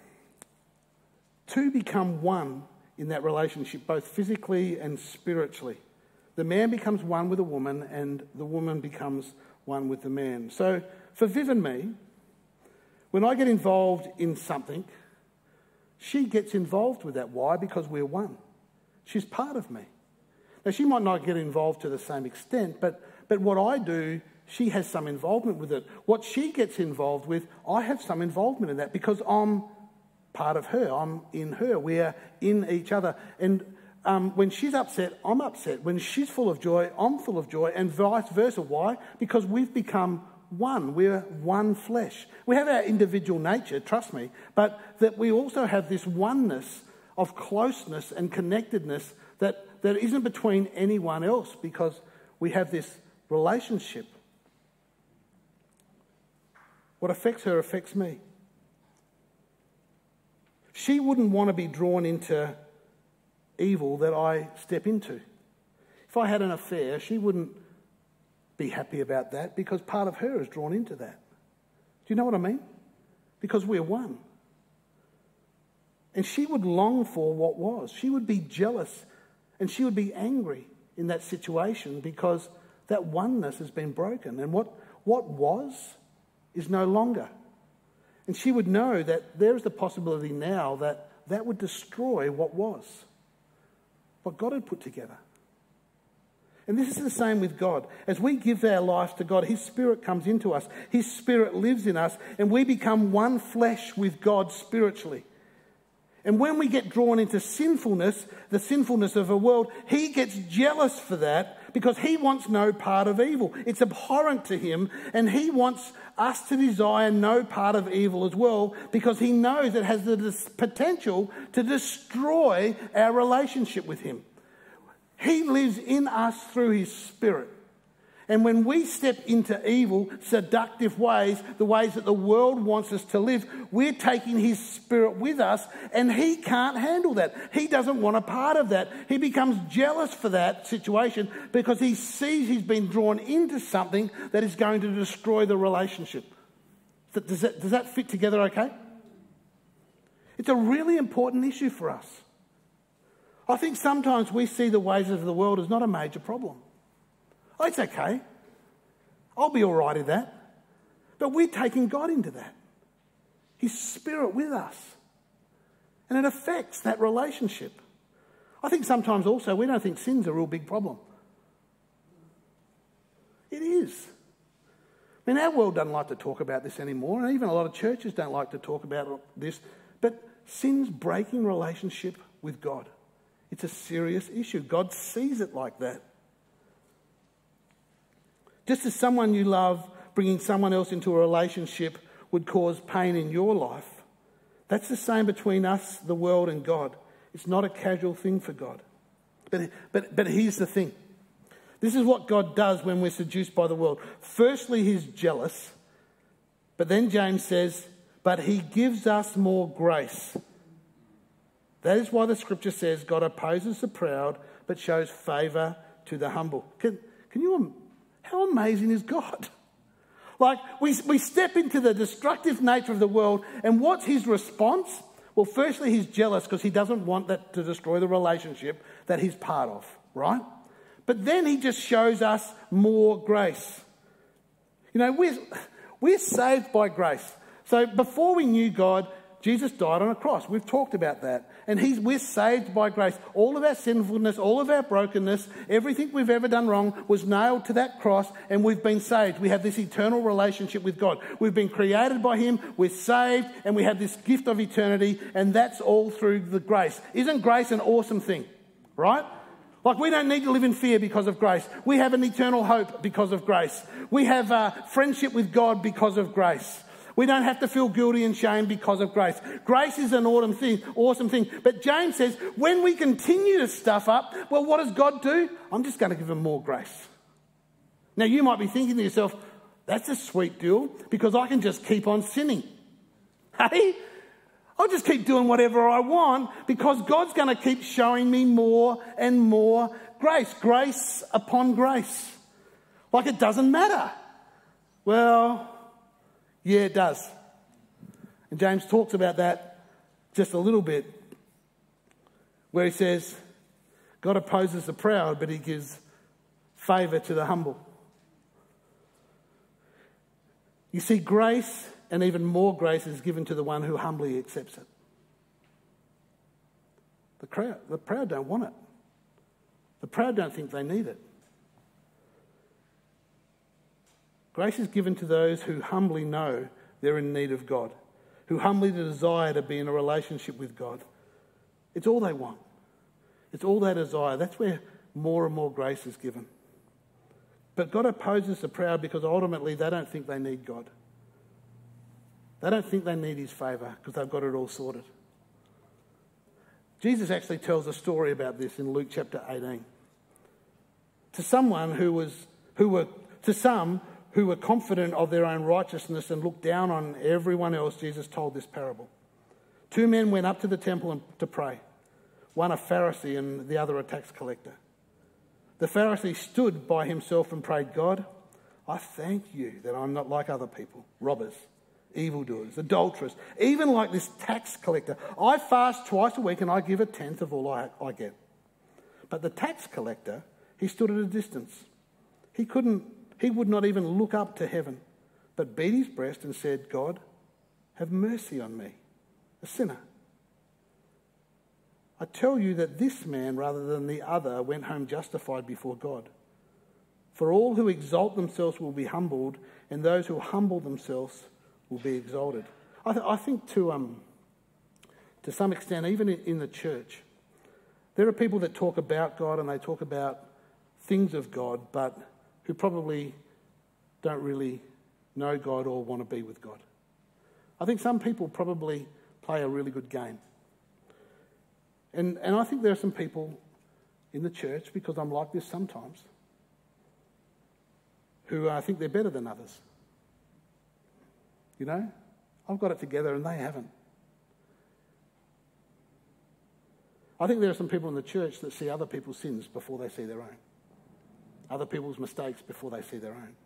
two become one in that relationship, both physically and spiritually. The man becomes one with the woman and the woman becomes one with the man. So, for Viv and me, when I get involved in something, she gets involved with that. Why? Because we're one. She's part of me. Now, she might not get involved to the same extent, but, but what I do, she has some involvement with it. What she gets involved with, I have some involvement in that because I'm part of her. I'm in her. We're in each other. And um, when she's upset, I'm upset. When she's full of joy, I'm full of joy, and vice versa. Why? Because we've become one. We're one flesh. We have our individual nature, trust me, but that we also have this oneness of closeness and connectedness that, that isn't between anyone else, because we have this relationship. What affects her affects me. she wouldn't want to be drawn into evil that I step into. If I had an affair, she wouldn't be happy about that because part of her is drawn into that. Do you know what I mean? Because we're one. And she would long for what was. She would be jealous and she would be angry in that situation because that oneness has been broken. And what, what was is no longer. And she would know that there is the possibility now that that would destroy what was, what God had put together. And this is the same with God. As we give our lives to God, His Spirit comes into us. His Spirit lives in us and we become one flesh with God spiritually. And when we get drawn into sinfulness, the sinfulness of a world, He gets jealous for that because He wants no part of evil. It's abhorrent to Him and He wants us to desire no part of evil as well because He knows it has the potential to destroy our relationship with Him. He lives in us through His Spirit. And when we step into evil, seductive ways, the ways that the world wants us to live, we're taking His Spirit with us and He can't handle that. He doesn't want a part of that. He becomes jealous for that situation because he sees he's been drawn into something that is going to destroy the relationship. Does that, does that fit together okay? It's a really important issue for us. I think sometimes we see the ways of the world as not a major problem. Oh, it's okay. I'll be all right in that. But we're taking God into that. His Spirit with us. And it affects that relationship. I think sometimes also we don't think sin's a real big problem. It is. I mean, our world doesn't like to talk about this anymore, and even a lot of churches don't like to talk about this. But sin's breaking relationship with God. It's a serious issue. God sees it like that. Just as someone you love bringing someone else into a relationship would cause pain in your life, that's the same between us, the world, and God. It's not a casual thing for God. But, but, but here's the thing. This is what God does when we're seduced by the world. Firstly, He's jealous. But then James says, but He gives us more grace. That is why the scripture says God opposes the proud but shows favour to the humble. Can, can you, how amazing is God? Like, we, we step into the destructive nature of the world, and what's His response? Well, firstly, He's jealous because He doesn't want that to destroy the relationship that He's part of, right? But then He just shows us more grace. You know, we're, we're saved by grace. So before we knew God, Jesus died on a cross. We've talked about that. And he's, we're saved by grace. All of our sinfulness, all of our brokenness, everything we've ever done wrong was nailed to that cross and we've been saved. We have this eternal relationship with God. We've been created by Him, we're saved, and we have this gift of eternity, and that's all through the grace. Isn't grace an awesome thing? Right? Like, we don't need to live in fear because of grace. We have an eternal hope because of grace. We have uh, friendship with God because of grace. We don't have to feel guilty and shame because of grace. Grace is an awesome thing, awesome thing. But James says, when we continue to stuff up, well, what does God do? I'm just going to give Him more grace. Now, you might be thinking to yourself, that's a sweet deal because I can just keep on sinning. Hey, I'll just keep doing whatever I want because God's going to keep showing me more and more grace. Grace upon grace. Like, it doesn't matter. Well, yeah, it does. And James talks about that just a little bit, where he says, God opposes the proud, but He gives favour to the humble. You see, grace and even more grace is given to the one who humbly accepts it. The proud, the proud don't want it. The proud don't think they need it. Grace is given to those who humbly know they're in need of God, who humbly desire to be in a relationship with God. It's all they want. It's all they desire. That's where more and more grace is given. But God opposes the proud because ultimately they don't think they need God. They don't think they need His favour because they've got it all sorted. Jesus actually tells a story about this in Luke chapter eighteen. To someone who was, who were, to some who were confident of their own righteousness and looked down on everyone else, Jesus told this parable. Two men went up to the temple to pray, one a Pharisee and the other a tax collector. The Pharisee stood by himself and prayed, God, I thank you that I'm not like other people, robbers, evildoers, adulterers, even like this tax collector. I fast twice a week and I give a tenth of all I, I get. But the tax collector, he stood at a distance. He couldn't, he would not even look up to heaven, but beat his breast and said, God, have mercy on me, a sinner. I tell you that this man, rather than the other, went home justified before God. For all who exalt themselves will be humbled, and those who humble themselves will be exalted. I, th- I think to um, to some extent, even in, in the church, there are people that talk about God and they talk about things of God, but who probably don't really know God or want to be with God. I think some people probably play a really good game. And, and I think there are some people in the church, because I'm like this sometimes, who uh, think they're better than others. You know, I've got it together and they haven't. I think there are some people in the church that see other people's sins before they see their own. Other people's mistakes before they see their own.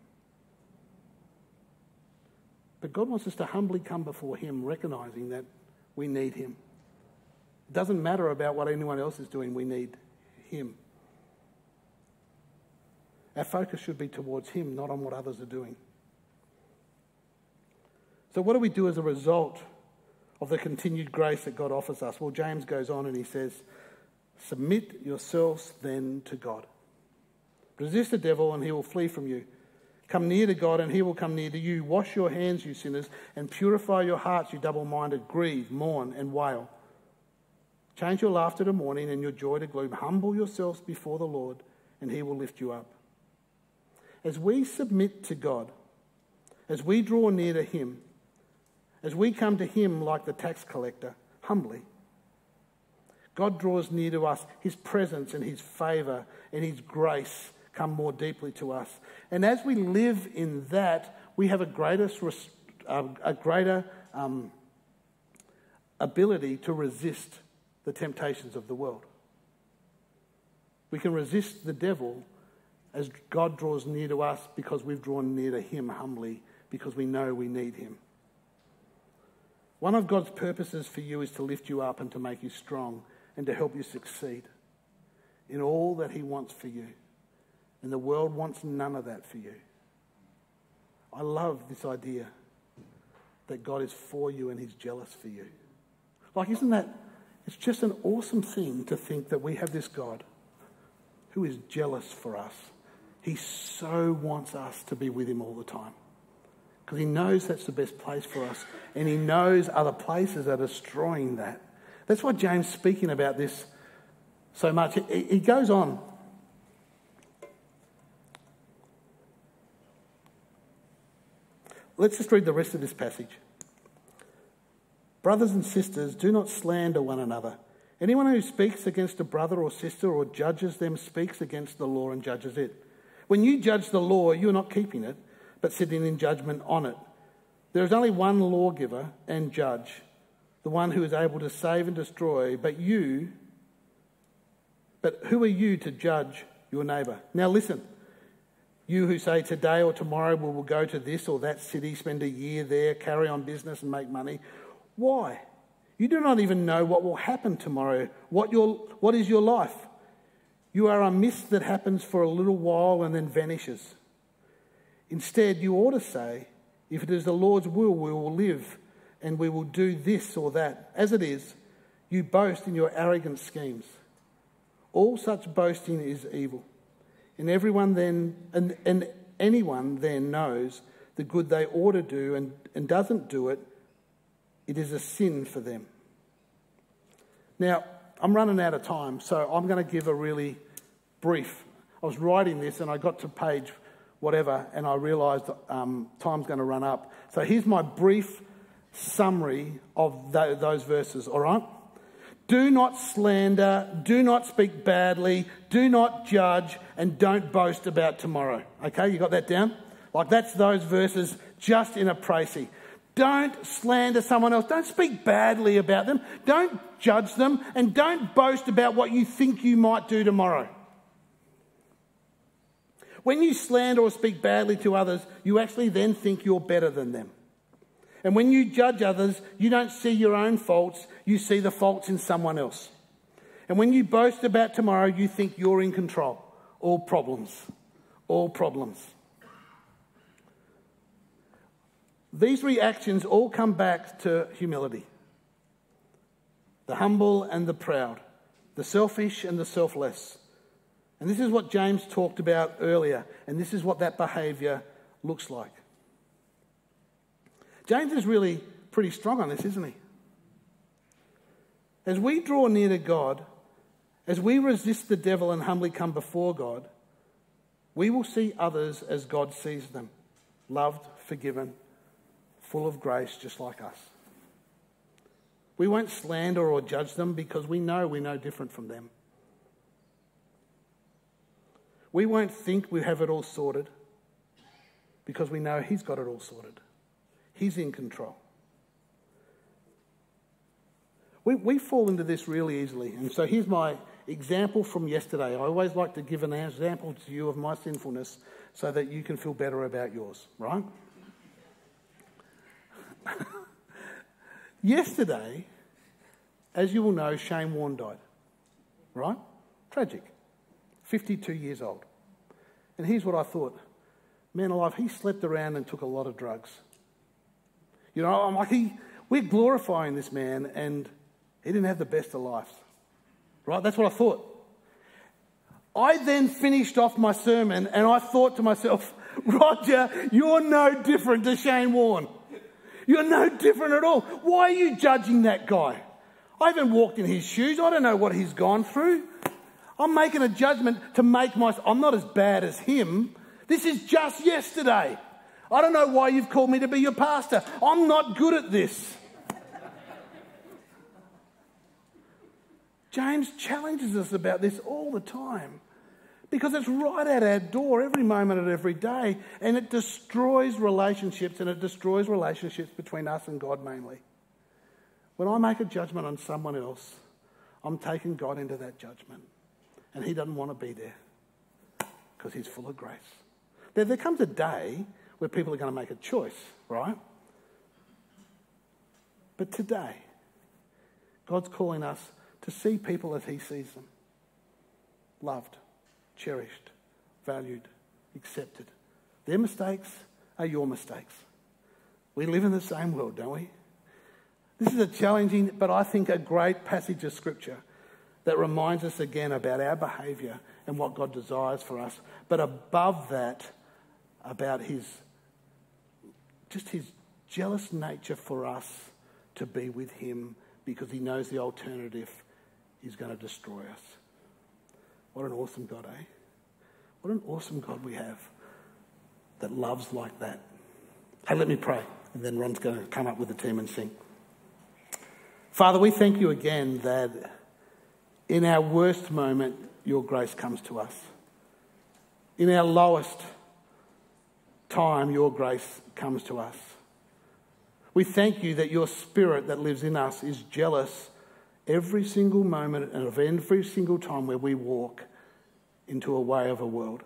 But God wants us to humbly come before him, recognising that we need him. It doesn't matter about what anyone else is doing, we need him. Our focus should be towards him, not on what others are doing. So what do we do as a result of the continued grace that God offers us? Well, James goes on and he says, submit yourselves then to God. Resist the devil and he will flee from you. Come near to God and he will come near to you. Wash your hands, you sinners, and purify your hearts, you double-minded. Grieve, mourn, and wail. Change your laughter to mourning and your joy to gloom. Humble yourselves before the Lord and he will lift you up. As we submit to God, as we draw near to him, as we come to him like the tax collector, humbly, God draws near to us. His presence and his favour and his grace come more deeply to us. And as we live in that, we have a greater, a greater um, ability to resist the temptations of the world. We can resist the devil as God draws near to us because we've drawn near to him humbly, because we know we need him. One of God's purposes for you is to lift you up and to make you strong and to help you succeed in all that he wants for you. And the world wants none of that for you. I love this idea that God is for you and he's jealous for you. Like, isn't that, it's just an awesome thing to think that we have this God who is jealous for us. He so wants us to be with him all the time, because he knows that's the best place for us, and he knows other places are destroying that. That's why James is speaking about this so much. He, he goes on. Let's just read the rest of this passage. Brothers and sisters, do not slander one another. Anyone who speaks against a brother or sister or judges them speaks against the law and judges it. When you judge the law, you are not keeping it, but sitting in judgment on it. There is only one lawgiver and judge, the one who is able to save and destroy, but you, but who are you to judge your neighbour? Now listen, you who say today or tomorrow we will go to this or that city, spend a year there, carry on business and make money. Why? You do not even know what will happen tomorrow. What your what is your life? You are a mist that happens for a little while and then vanishes. Instead, you ought to say, if it is the Lord's will, we will live and we will do this or that. As it is, you boast in your arrogant schemes. All such boasting is evil. And everyone then, and, and anyone then knows the good they ought to do and, and doesn't do it, it is a sin for them. Now, I'm running out of time, so I'm going to give a really brief. I was writing this and I got to page whatever and I realised um, time's going to run up. So here's my brief summary of th- those verses, all right? Do not slander, do not speak badly, do not judge, and don't boast about tomorrow. Okay, you got that down? Like, that's those verses just in a précis. Don't slander someone else. Don't speak badly about them. Don't judge them. And don't boast about what you think you might do tomorrow. When you slander or speak badly to others, you actually then think you're better than them. And when you judge others, you don't see your own faults, you see the faults in someone else. And when you boast about tomorrow, you think you're in control. All problems. All problems. These reactions all come back to humility. The humble and the proud. The selfish and the selfless. And this is what James talked about earlier. And this is what that behaviour looks like. James is really pretty strong on this, isn't he? As we draw near to God, as we resist the devil and humbly come before God, we will see others as God sees them. Loved, forgiven, full of grace, just like us. We won't slander or judge them because we know we're no different from them. We won't think we have it all sorted because we know he's got it all sorted. He's in control. We, we fall into this really easily. And so here's my example from yesterday. I always like to give an example to you of my sinfulness so that you can feel better about yours, right? Yesterday, as you will know, Shane Warne died, right? Tragic. fifty-two years old. And here's what I thought. Man alive, he slept around and took a lot of drugs. You know, I'm like, he, we're glorifying this man and he didn't have the best of lives. Right? That's what I thought. I then finished off my sermon and I thought to myself, Roger, you're no different to Shane Warne. You're no different at all. Why are you judging that guy? I haven't walked in his shoes. I don't know what he's gone through. I'm making a judgment to make my... I'm not as bad as him. This is just yesterday. I don't know why you've called me to be your pastor. I'm not good at this. James challenges us about this all the time because it's right at our door every moment of every day, and it destroys relationships, and it destroys relationships between us and God mainly. When I make a judgment on someone else, I'm taking God into that judgment, and he doesn't want to be there because he's full of grace. Now, there comes a day where people are going to make a choice, right? But today, God's calling us to see people as he sees them. Loved, cherished, valued, accepted. Their mistakes are your mistakes. We live in the same world, don't we? This is a challenging, but I think a great passage of Scripture that reminds us again about our behaviour and what God desires for us. But above that, about his, just his jealous nature for us to be with him because he knows the alternative is going to destroy us. What an awesome God, eh? What an awesome God we have that loves like that. Hey, let me pray, and then Ron's going to come up with the team and sing. Father, we thank you again that in our worst moment, your grace comes to us. In our lowest time, your grace comes to us. We thank you that your Spirit that lives in us is jealous every single moment and of every single time where we walk into a way of a world.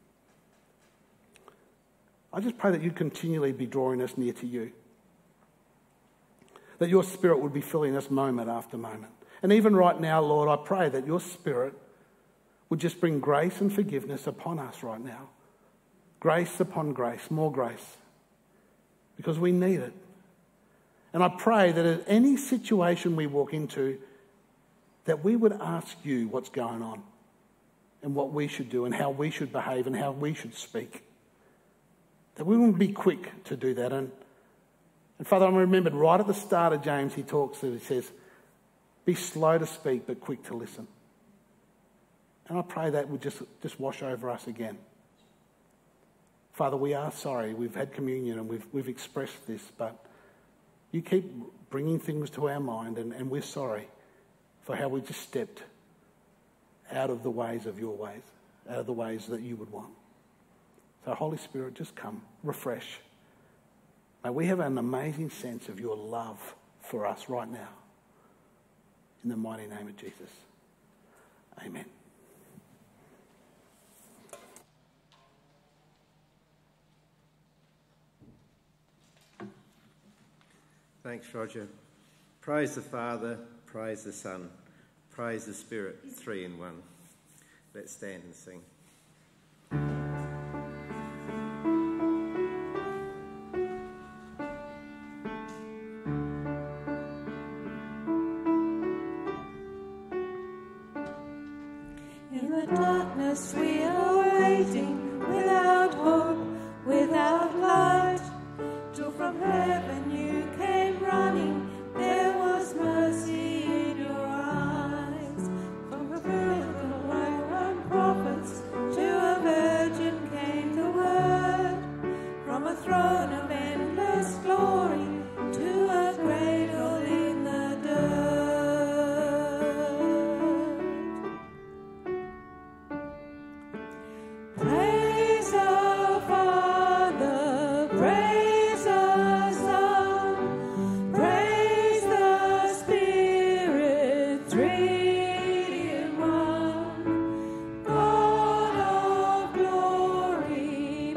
I just pray that you'd continually be drawing us near to you. That your Spirit would be filling us moment after moment. And even right now, Lord, I pray that your Spirit would just bring grace and forgiveness upon us right now. Grace upon grace, more grace. Because we need it. And I pray that in any situation we walk into, that we would ask you what's going on and what we should do and how we should behave and how we should speak. That we wouldn't be quick to do that. And, and Father, I remembered right at the start of James, he talks, he says, be slow to speak but quick to listen. And I pray that would just, just wash over us again. Father, we are sorry. We've had communion and we've, we've expressed this, but you keep bringing things to our mind, and, and we're sorry for how we just stepped out of the ways of your ways, out of the ways that you would want. So Holy Spirit, just come, refresh. May we have an amazing sense of your love for us right now. In the mighty name of Jesus. Amen. Thanks, Roger. Praise the Father, praise the Son, praise the Spirit, three in one. Let's stand and sing. In the darkness we are waiting, without hope, without light, till from heaven you came running, there was mercy in your eyes. From the biblical and prophets to a virgin came the word, from a throne of endless glory to a cradle in the dirt. Praise the Father, praise the Son, praise the Spirit, three in one. God of glory,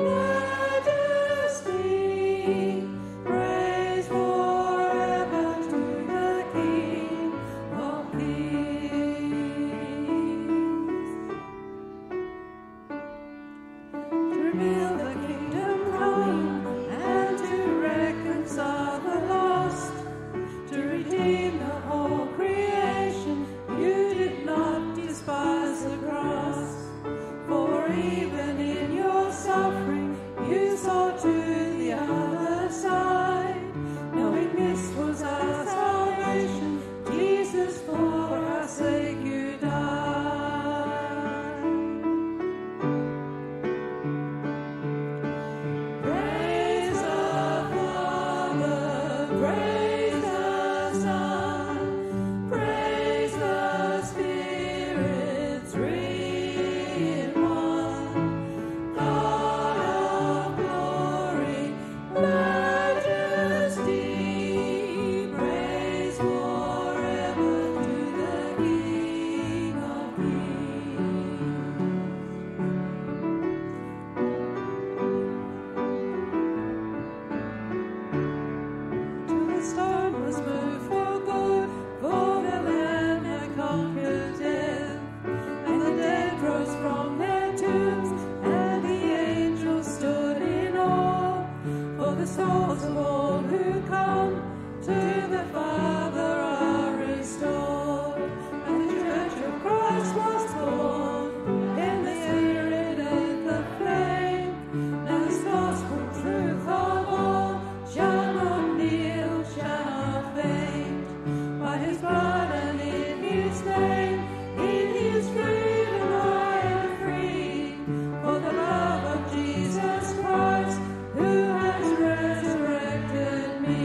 majesty, praise forever to the King of Kings. To reveal the kingdom coming and to reconcile the lost, to redeem the whole creation, you did not despise the cross. For even in your suffering, you saw to the other side, knowing this was our salvation. Jesus, for our sake you died. Praise the Father, praise the Son, praise the Spirit, three in one. God of glory, majesty, praise forever to the King of Kings. Till the stone was moved for good, for the Lamb had conquered death, and the dead rose from their tombs, and the angels stood in awe. For the souls of all who come to the Father are restored, and the Church of Christ was born. In the Spirit and the flame, now this gospel truth of all shall not kneel, shall not faint. By His blood and in His name, in His freedom I am free. For the love of Jesus Christ, who has resurrected me.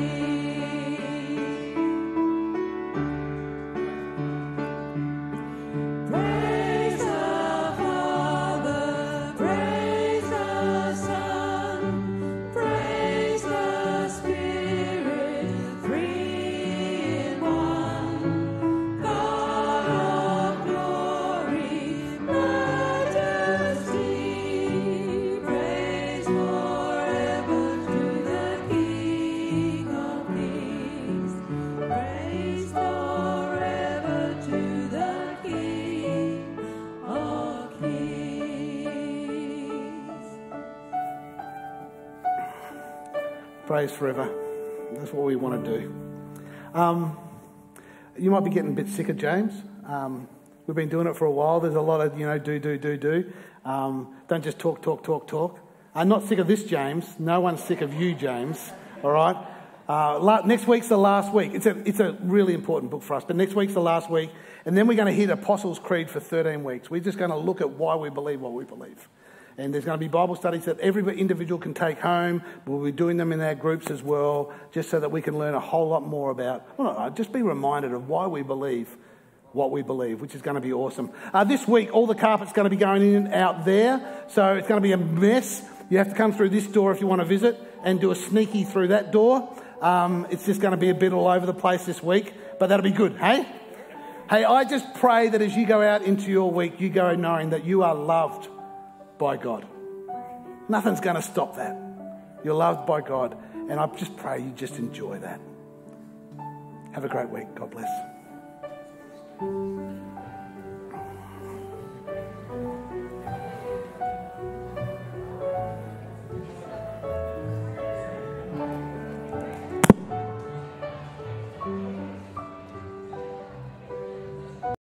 Praise the Father, praise the Son, praise the Spirit, three in one. God of glory, majesty, praise forever to the King of Kings. Praise forever to the King of Kings. Praise forever. That's what we want to do. Um, you might be getting a bit sick of James. Um, we've been doing it for a while. There's a lot of, you know, do, do, do, do. Um, don't just talk, talk, talk, talk. I'm not sick of this, James. No one's sick of you, James. All right? Uh, la- next week's the last week. It's a, it's a really important book for us, but next week's the last week. And then we're going to hit Apostles' Creed for thirteen weeks. We're just going to look at why we believe what we believe. And there's going to be Bible studies that every individual can take home. We'll be doing them in our groups as well, just so that we can learn a whole lot more about, well, no, just be reminded of why we believe what we believe, which is going to be awesome. Uh, this week, all the carpet's going to be going in and out there, so it's going to be a mess. You have to come through this door if you want to visit. and do a sneaky through that door. Um, it's just going to be a bit all over the place this week, but that'll be good, hey? Hey, I just pray that as you go out into your week, you go knowing that you are loved by God. Nothing's going to stop that. You're loved by God, and I just pray you just enjoy that. Have a great week. God bless.